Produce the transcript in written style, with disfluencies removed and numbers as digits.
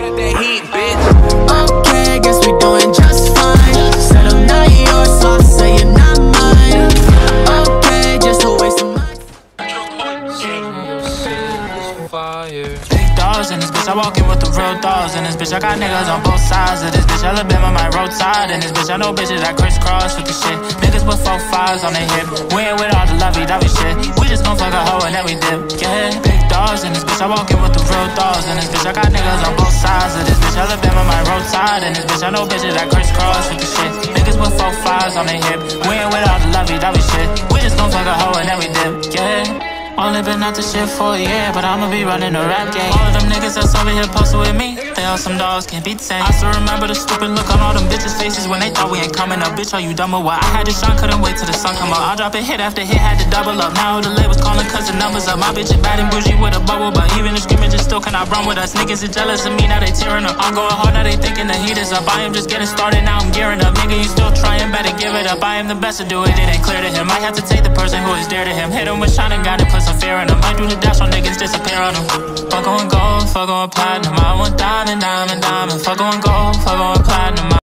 got that heat, bitch. Okay, guess we doing just fine. Said I'm not yours, so I say you're not mine. Okay, just a waste of my Big dogs in this bitch, I walk in with the real dogs in this bitch. I got niggas on both sides of this bitch. Alabama, my roadside in this bitch. I know bitches that crisscross with the shit. Niggas with 4-5s on their hip. We ain't with all the lovey-dovey shit. We just gon' fuck a hoe and then we dip. Yeah, big dogs in this bitch. I walk in with the real dogs in this bitch. I got niggas on both sides of this bitch. Alabama, my roadside in this bitch. I know bitches that crisscross with the shit. Niggas with 4-5s on their hip. We ain't with all the lovey-dovey shit. We just gon' fuck a hoe and then we dip. Yeah. Only been out this shit for a year, but I'ma be running a rap game. All of them niggas that's over here posted with me, they all some dogs, can't be tamed. I still remember the stupid look on all them bitches' faces when they thought we ain't coming up. Bitch, are you dumb or what? I had to shine, couldn't wait till the sun come up. I'll drop a hit after hit, had to double up. Now the labels calling cause the numbers up. My bitch is bad and bougie with a bubble, but even the scrimmages still cannot run with us. Niggas are jealous of me, now they tearing up. I'm going hard, now they thinking the heat is up. I am just getting started, now I'm gearing up. Nigga, you still trying, better give it up. I am the best to do it, it ain't clear to him. I have to take the person who is dear to him. Hit him with shine and got it, put some fear in him. I do the dash on niggas, disappear on them. Fuck on gold, fuck on platinum. I want diamond, diamond, diamond. Fuck on gold, fuck on platinum.